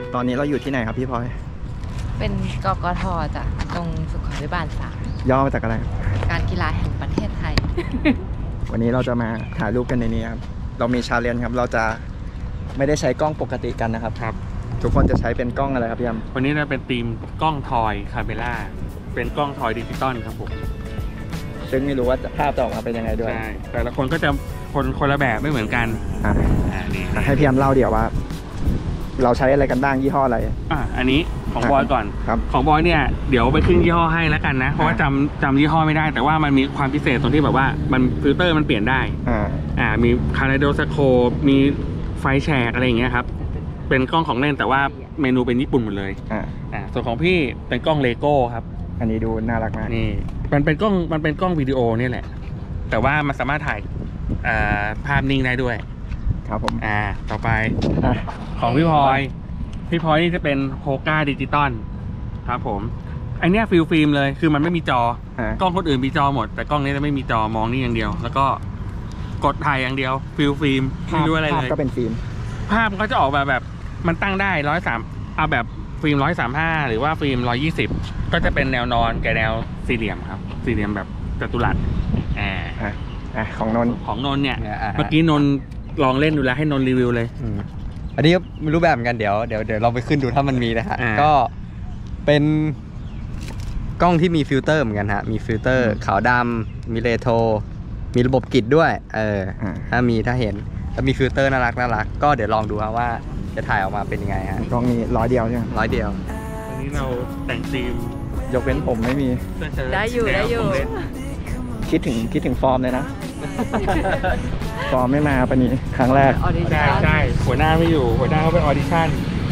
ตอนนี้เราอยู่ที่ไหนครับพี่พลอยเป็นกกท.จ้ะตรงสุขาภิบาล3 ย่อมาจากอะไรการกีฬาแห่งประเทศไทยวันนี้เราจะมาถ่ายรูปกันในนี้ครับเรามีชาเลนจ์ครับเราจะไม่ได้ใช้กล้องปกติกันนะครับทุกคนจะใช้เป็นกล้องอะไรครับพี่ยมวันนี้เราเป็นธีมกล้องทอยคาเมล่าเป็นกล้องทอยดิจิตอลครับผมซึ่งไม่รู้ว่าภาพจะออกมาเป็นยังไงด้วยใช่แต่ละคนก็จะคนละแบบไม่เหมือนกันนี่ให้พี่ยมเล่าเดี๋ยวว่าเราใช้อะไรกันบ้างยี่ห้ออะไรอันนี้ของบอยก่อนของบอยเนี่ยเดี๋ยวไปขึ้นยี่ห้อให้แล้วกันนะเพราะว่าจำยี่ห้อไม่ได้แต่ว่ามันมีความพิเศษตรงที่แบบว่ามันฟิลเตอร์มันเปลี่ยนได้มีคาไลโดสโคปมีไฟแฉกอะไรอย่างเงี้ยครับเป็นกล้องของเล่นแต่ว่าเมนูเป็นญี่ปุ่นหมดเลยส่วนของพี่เป็นกล้องเลโก้ครับอันนี้ดูน่ารักมากนี่มันเป็นกล้องวิดีโอนี่แหละแต่ว่ามันสามารถถ่ายภาพนิ่งได้ด้วยครับผมต่อไปของพี่พลอยนี่จะเป็นโฮก้าดิจิตอลครับผมไอเนี้ยฟิล์มเลยคือมันไม่มีจอกล้องคนอื่นมีจอหมดแต่กล้องนี้จะไม่มีจอมองนี่อย่างเดียวแล้วก็กดถ่ายอย่างเดียวฟิล์มไม่ดูอะไรเลยภาพก็เป็นฟิล์มภาพก็จะออกแบบมันตั้งได้130เอาแบบฟิล์ม135หรือว่าฟิล์ม120ก็จะเป็นแนวนอนกับแนวสี่เหลี่ยมครับสี่เหลี่ยมแบบจัตุรัสของนนเนี่ยเมื่อกี้นนลองเล่นดูแล้วให้นนรีวิวเลยอันนี้ไม่รู้แบบเหมือนกันเดี๋ยวเราไปขึ้นดูถ้ามันมีนะฮะก็เป็นกล้องที่มีฟิลเตอร์เหมือนกันฮะมีฟิลเตอร์ขาวดำมีเรโทรมีระบบกริดด้วยถ้าเห็นแล้วมีฟิลเตอร์น่ารักก็เดี๋ยวลองดูครับว่าจะถ่ายออกมาเป็นยังไงฮะกล้องนี้100 เดียวใช่ไหม 100 เดียวอันนี้เราแต่งธีมยกเว้นผมไม่มีได้อยู่คิดถึงฟอร์มเลยนะฟอร์มไม่มาปะนี้ครั้งแรกใช่หัวหน้าไม่อยู่หัวหน้าเขาไปออดิชั่น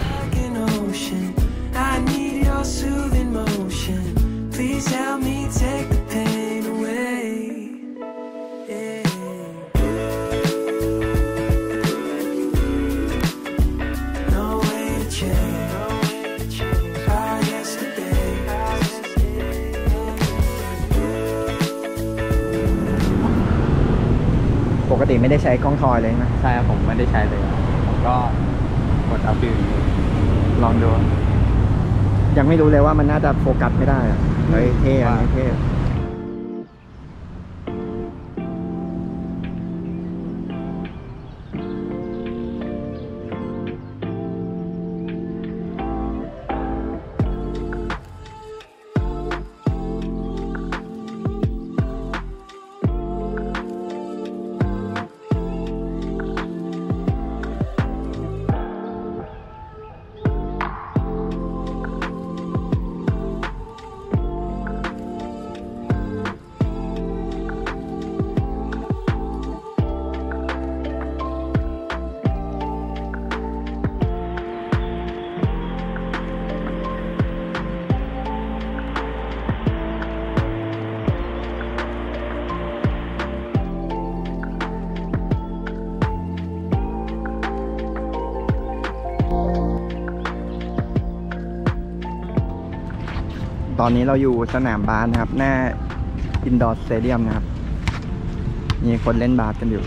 ปกติไม่ได้ใช้กล้องทอยเลยนะใช่ครับผมไม่ได้ใช้เลยผมก็กดเอาฟิลลองดูยังไม่รู้เลยว่ามันน่าจะโฟกัสไม่ได้เฮ้ยเท่อันนี้เท่ตอนนี้เราอยู่สนามบาสนะครับหน้าอินดอร์สเตเดียมนะครับมีคนเล่นบาสกันอยู่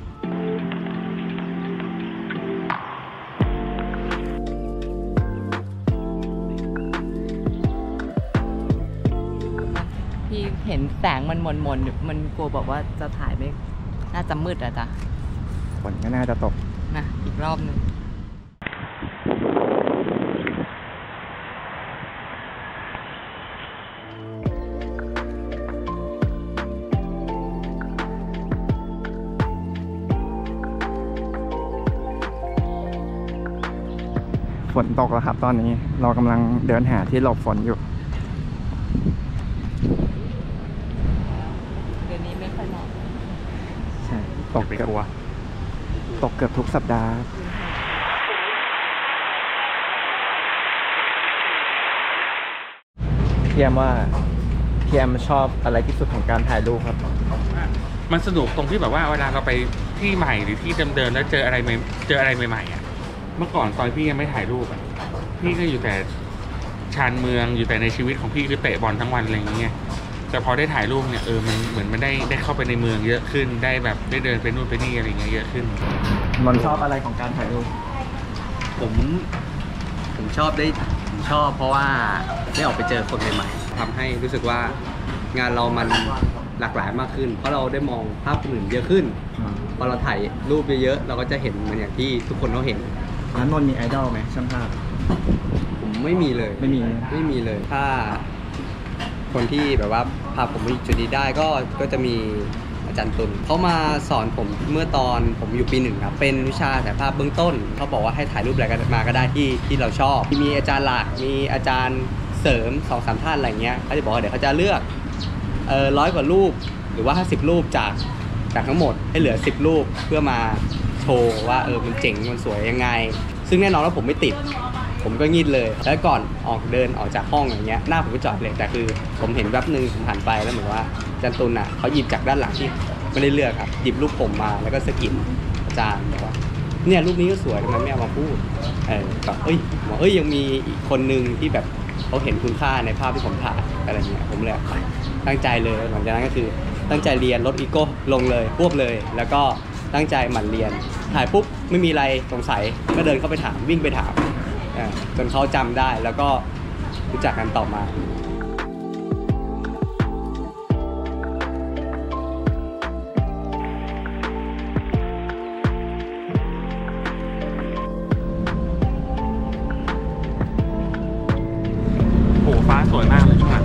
พี่เห็นแสงมันมันกลัวบอกว่าจะถ่ายไม่น่าจะมืดอะจ้ะฝนก็น่าจะตกนะอีกรอบนึงฝนตกแล้วครับตอนนี้เรากำลังเดินหาที่หลบฝนอยู่เดือนนี้ไม่ค่อยเหมาะใช่ตกเกือบทุกสัปดาห์พี่แอมว่าพี่แอมชอบอะไรที่สุดของการถ่ายรูปครับมันสนุกตรงที่แบบว่าเวลาเราไปที่ใหม่หรือที่เดิมๆแล้วเจออะไรใหม่ๆอ่ะเมื่อก่อนตอนพี่ยังไม่ถ่ายรูปอ่ะพี่ก็อยู่แต่ชานเมืองอยู่แต่ในชีวิตของพี่คือเตะบอลทั้งวันอะไรอย่างเงี้ยแต่พอได้ถ่ายรูปเนี่ยมันเหมือนมันได้เข้าไปในเมืองเยอะขึ้นได้แบบได้เดินไปนู่นไปนี่อะไรเงี้ยเยอะขึ้นมันชอบอะไรของการถ่ายรูปผมผมชอบเพราะว่าได้ออกไปเจอคนใหม่ๆทำให้รู้สึกว่างานเรามันหลากหลายมากขึ้นเพราะเราได้มองภาพคนอื่นเยอะขึ้นพอเราถ่ายรูปเยอะๆเราก็จะเห็นเหมือนอย่างที่ทุกคนเขาเห็นแล้วนนท์มีไอดอลไหมช่างภาพผมไม่มีเลยไม่มีเลย ถ้าคนที่แบบว่าพาผมไปจุดนี้ได้ก็จะมีอาจารย์ตุลเขามาสอนผมเมื่อตอนผมอยู่ปี 1ครับเป็นวิชาถ่ายภาพเบื้องต้นเขาบอกว่าให้ถ่ายรูปอะไรกันมาก็ได้ที่เราชอบมีอาจารย์หลักมีอาจารย์เสริม 2-3 ท่านอะไรเงี้ยเขาจะบอกว่าเดี๋ยวเขาจะเลือก100 กว่ารูปหรือว่า50 รูปจากทั้งหมดให้เหลือ10 รูปเพื่อมาโชว์ว่ามันเจ๋งมันสวยยังไงซึ่งแน่นอนว่าผมไม่ติดผมก็งีดเลยแล้วก่อนเดินออกจากห้องอย่างเงี้ยหน้าผมก็จอดเลยแต่คือผมเห็นแวบนึงผมหันไปแล้วเหมือนว่าอาจารย์ตุลเขาหยิบจากด้านหลังที่ไม่ได้เลือกครับหยิบรูปผมมาแล้วก็สะกิดอาจารย์บอกว่าเนี่ยรูปนี้ก็สวยทำไมไม่เอามาพูดแบบยังมีอีกคนนึงที่แบบเขาเห็นคุณค่าในภาพที่ผมถ่ายอะไรเงี้ยผมเลยตั้งใจเลยหลังจากนั้นก็คือตั้งใจเรียนลดอีโก้ลงเลยควบเลยแล้วก็ตั้งใจหมั่นเรียนถ่ายปุ๊บไม่มีอะไรสงสัยก็เดินเข้าไปถามวิ่งไปถามจนเขาจำได้แล้วก็รู้จักกันต่อมาโอ้ฟ้าสวยมากเลยช่วงนั้น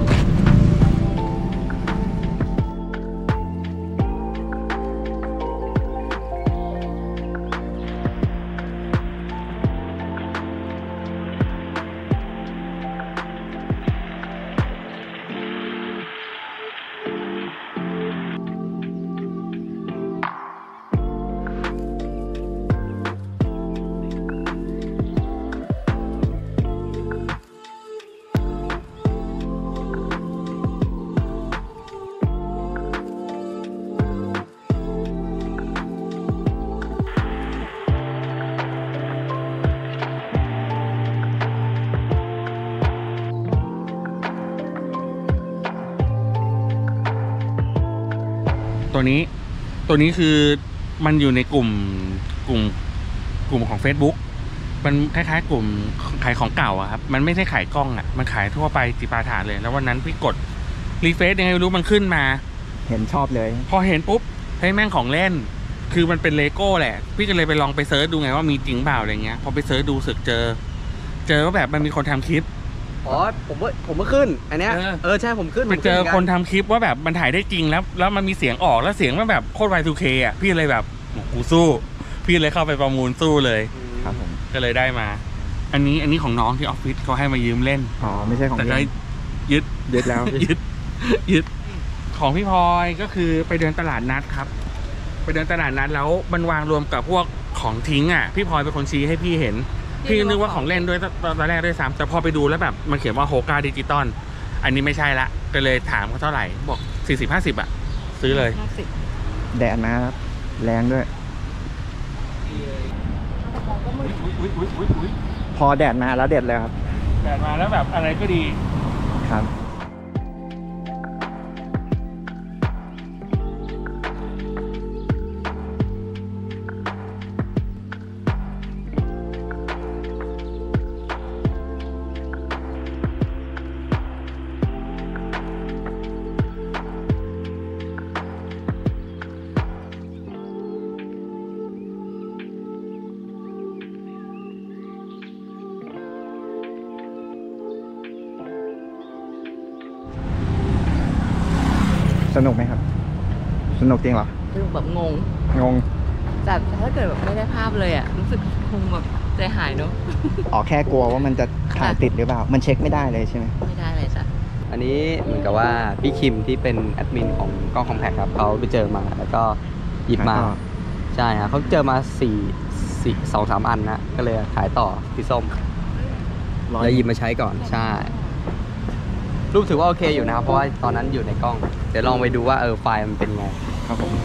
ตัวนี้คือมันอยู่ในกลุ่มของ Facebook มันคล้ายๆกลุ่มขายของเก่าอะครับมันไม่ใช่ขายกล้องอะมันขายทั่วไปจิปาถะเลยแล้ววันนั้นพี่กดรีเฟซยังไงไม่รู้มันขึ้นมาเห็นชอบเลยพอเห็นปุ๊บให้แม่งของเล่นคือมันเป็นเลโก้แหละพี่ก็เลยไปลองไปเซิร์ชดูไงว่ามีจริงเปล่าอะไรเงี้ยพอไปเซิร์ชดูสึกเจอว่าแบบมันมีคนทำคลิปผมก็ขึ้นอันเนี้ยใช่ผมขึ้นไปเจอคนทำคลิปว่าแบบมันถ่ายได้จริงแล้วมันมีเสียงออกแล้วเสียงมันแบบโคตร Y2K อ่ะพี่เลยแบบกูสู้พี่เลยเข้าไปประมูลสู้เลยครับผมก็เลยได้มาอันนี้ของน้องที่ออฟฟิศเขาให้มายืมเล่นไม่ใช่ของแต่ก็ยึดแล้ว ยึดของพี่พลอยก็คือไปเดินตลาดนัดครับไปเดินตลาดนัดแล้วมันวางรวมกับพวกของทิ้งอ่ะพี่พลอยเป็นคนชี้ให้พี่เห็นพี่นึกว่าของเล่นด้วยตอนแรกด้วยซ้ำแต่พอไปดูแล้วแบบมันเขียนว่าโฮก้าดิจิตอลอันนี้ไม่ใช่ละก็เลยถามเขาเท่าไหร่บอก40-50อ่ะซื้อเลยแดดมาแรงด้วยพอแดดมาแล้วเด็ดเลยครับแดดมาแล้วแบบอะไรก็ดีครับสนุกไหมครับสนุกจริงเหรอสนุกแบบงงแต่ถ้าเกิดแบบไม่ได้ภาพเลยอ่ะรู้สึกคงแบบใจหายเนอะแค่กลัวว่ามันจะถ่ายติดหรือเปล่ามันเช็คไม่ได้เลยใช่ไหมไม่ได้เลยจ้ะอันนี้เหมือนกับว่าพี่คิมที่เป็นแอดมินของกล้องคอมแพคครับเขาไปเจอมาแล้วก็หยิบมาใช่ครับเขาเจอมา2-3 อันนะก็เลยขายต่อพี่ส้มแล้วหยิบมาใช้ก่อนใช่รูปถือว่าโอเคอยู่นะครับเพราะว่าตอนนั้นอยู่ในกล้องเดี๋ยวลองไปดูว่าไฟล์มันเป็นไงครับผม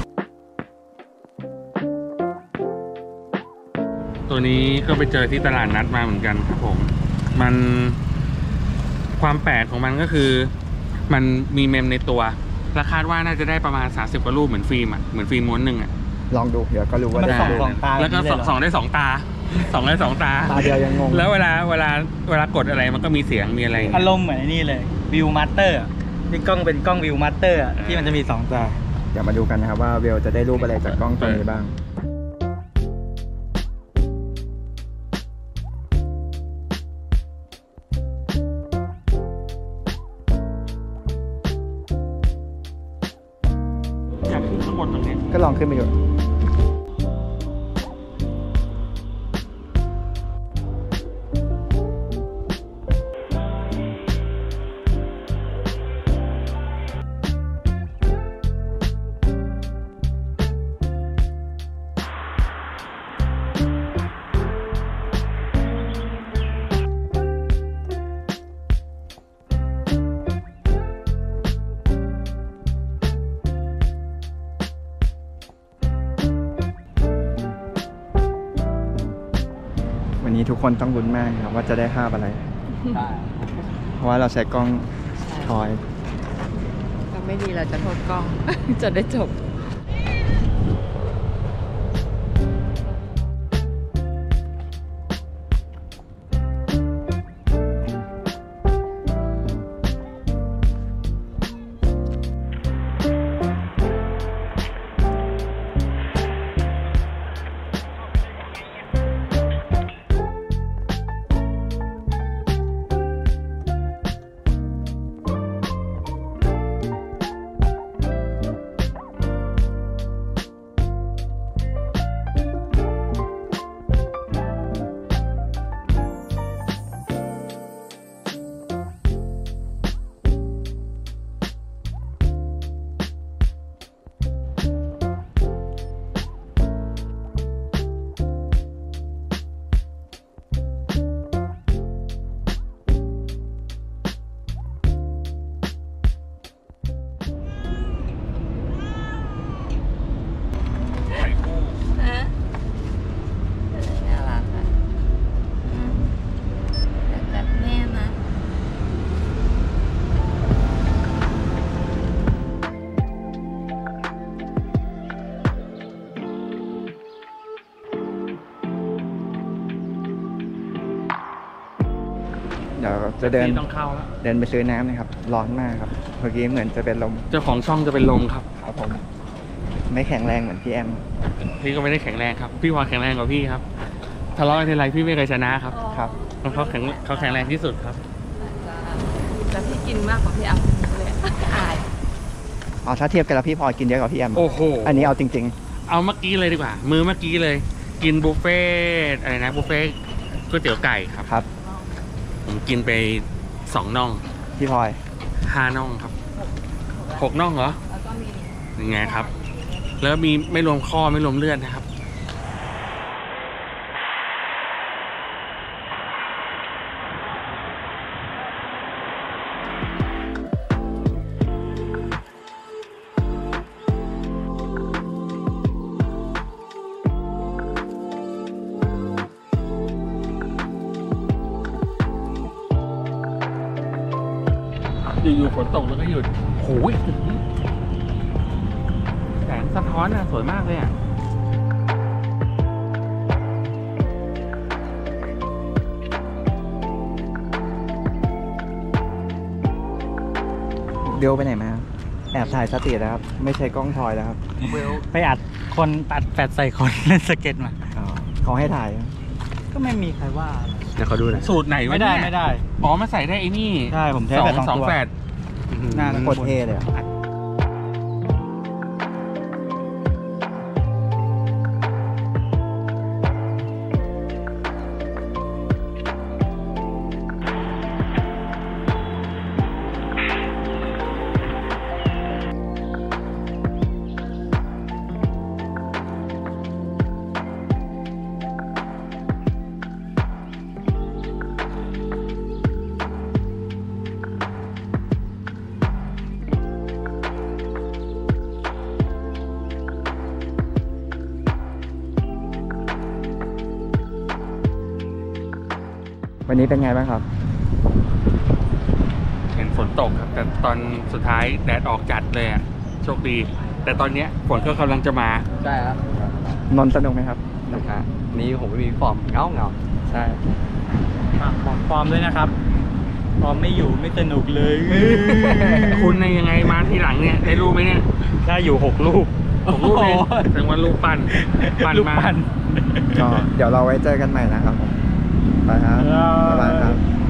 ตัวนี้ก็ไปเจอที่ตลาดนัดมาเหมือนกันครับผมมันความแปลกของมันก็คือมันมีเมมในตัวและคาดว่าน่าจะได้ประมาณ30 กว่ารูปเหมือนฟิล์มอ่ะเหมือนฟิล์มม้วนหนึ่งอ่ะลองดูเดี๋ยวก็รู้ว่าได้แล้วก็ส่องได้2 ตาสองเลยสองตาตาเดียวยังงงแล้วเวลากดอะไรมันก็มีเสียงมีอะไรอารมณ์เหมือนไอ้นี่เลยวิวมาสเตอร์ที่กล้องเป็นกล้องวิวมาสเตอร์ที่มันจะมี2ตาเดี๋ยวมาดูกันนะครับว่าเวลจะได้รูปอะไรจากกล้องตัวนี้บ้างอยากขึ้นข้างบนตรงนี้ก็ลองขึ้นไปดู วันนี้ทุกคนต้องลุ้นมากครับว่าจะได้ภาพอะไร เพราะว่าเราใช้กล้องทอยก็ไม่ดีเราจะโทษกล้อง จะได้จบ น่ารักอ่ะแบบแม่นะเดี๋ยวจะเดินต้องเข้าแล้วเดินไปซื้อน้ำนะครับ ร้อนมากครับ เมื่อกี้เหมือนจะเป็นลมเจ้าของช่องจะเป็นลมครับครับผม ไม่แข็งแรงเหมือนพี่แอมพี่ก็ไม่ได้แข็งแรงครับ พี่พอแข็งแรงกว่าพี่ครับทะเลาะกันทีไรพี่ไม่เคยชนะครับครับเขาแข็งแรงที่สุดครับแต่พี่กินมากกว่าพี่อัพเลยอายเอาถ้าเทียบกันแล้วพี่พลอยกินเยอะกว่าพี่แอมโอ้โหอันนี้เอาจริงเอาเมื่อกี้เลยดีกว่า มือเมื่อกี้เลย กินบุฟเฟ่ต์อะไรนะบุฟเฟ่ต์ก๋วยเตี๋ยวไก่ครับๆ ครับผมกินไป2 น่องพี่พลอย 5 น่องครับ6 น่องเหรอแล้วก็มียังไงครับ แล้วมีไม่รวมข้อไม่รวมเลือดนะครับ อยู่ๆฝนตกแล้วก็หยุดโอ้ยแสงสะท้อนอ่ะสวยมากเลยอ่ะเบลไปไหนมา แอบถ่ายสตรีทนะครับ ไม่ใช่กล้องทอยแล้วครับไปอัดคนอัดแฟดใส่คนเล่นสเก็ตมาอ๋อเขาให้ถ่ายก็ไม่มีใครว่าเดี๋ยวเขาดูหน่อยสูตรไหนวะไม่ได้เนี่ยไม่ได้อ๋อมาใส่ได้ไอ้นี่ใช่ผมใช้แฟดสองตัวแฝดหน้าโคตรเท่เลยอะ วันนี้เป็นไงบ้างครับเห็นฝนตกครับ แต่ตอนสุดท้ายแดดออกจัดเลยอ่ะโชคดี แต่ตอนเนี้ยฝนก็กำลังจะมาใช่ครับนนท์สนุกไหมครับนนะฮะนี่ผมไม่มีฟอร์มเงาใช่บอกฟอร์มด้วยนะครับ ฟอร์มไม่อยู่ไม่สนุกเลยคุณในยยังไงมาทีหลังเนี่ยได้รูปไหมเนี่ยถ้าอยู่6 ลูกผมรูปเองแสดงว่ารูปปั้นลูกมาปั้นก็เดี๋ยวเราไว้เจอกันใหม่นะครับผมไปครับบ๊ายบายครับ